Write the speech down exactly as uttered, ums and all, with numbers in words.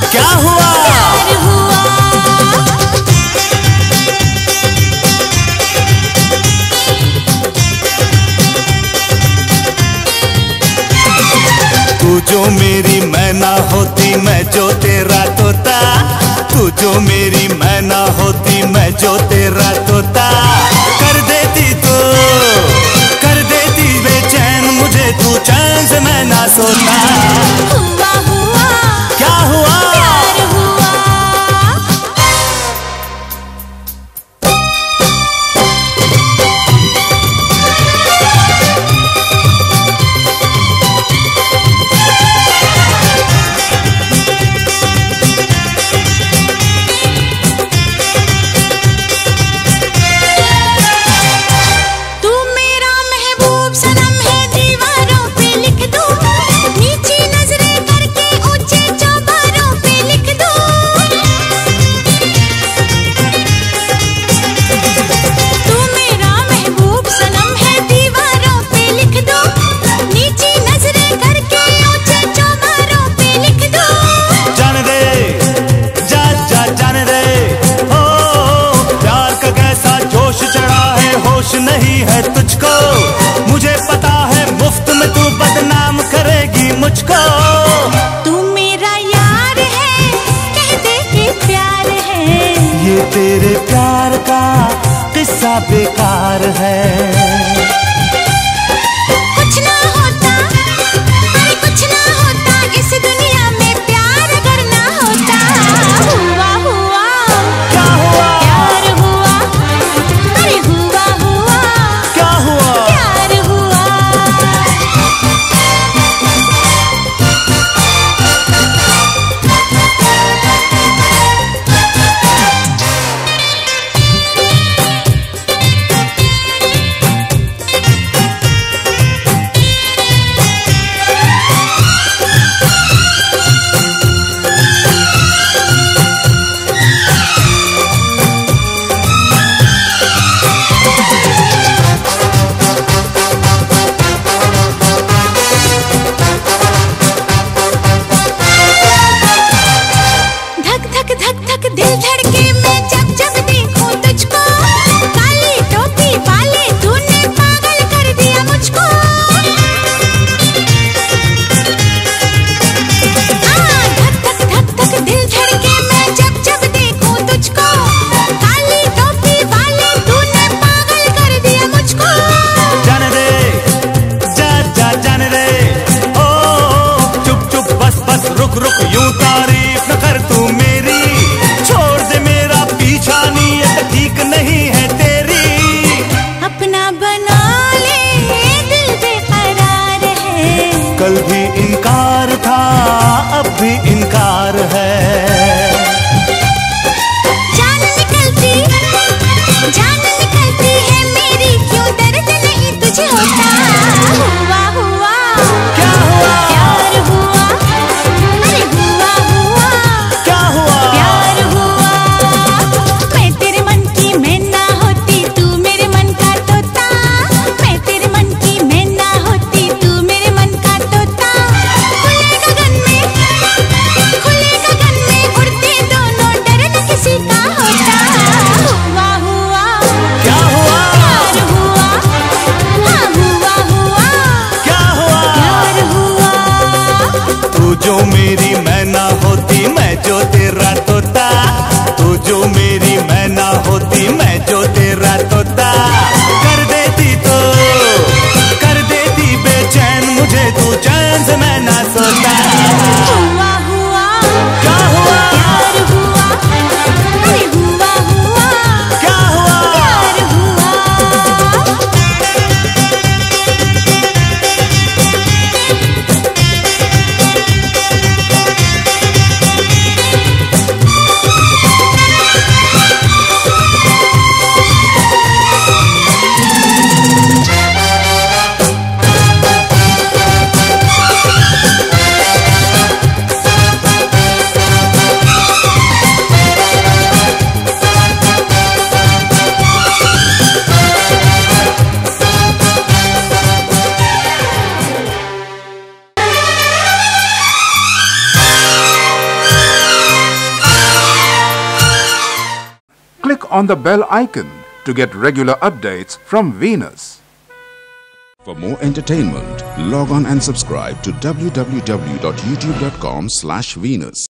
क्या हुआ? प्यार हुआ। तू जो मेरी मैना होती मैं जो तेरा तोता, तू जो मेरी मैना होती मैं जो तेरा तोता, कर देती तो कर देती बेचैन मुझे तू, चैन से मैं ना सोता। हुआ हुआ। क्या हुआ? प्यार हुआ। तू मेरा महबूब सनम है, दीवारों पे लिख दो, नीची नजरें करके ऊंचे चौबारों पे लिख दो। तू मेरा महबूब सनम है, दीवारों पे लिख दो, नीची नजरें करके ऊंचे चौबारों पे लिख दो। जान दे जा जा जान दे, ओ प्यार का कैसा जोश चढ़ा है, होश नहीं है तुझको, मुझे पता है मुफ्त में तू बदनाम करेगी मुझको। तू मेरा यार है, कह दे कि प्यार है। ये तेरे प्यार का किस्सा बेकार है। कुछ ना होता, अरे कुछ ना होता इस दुनिया में, प्यार अगर ना होता। हुआ हुआ। क्या हुआ? प्यार हुआ। अरे हुआ हुआ। क्या हुआ? प्यार हुआ। on the bell icon to get regular updates from Venus. For more entertainment, log on and subscribe to w w w dot youtube dot com slash Venus.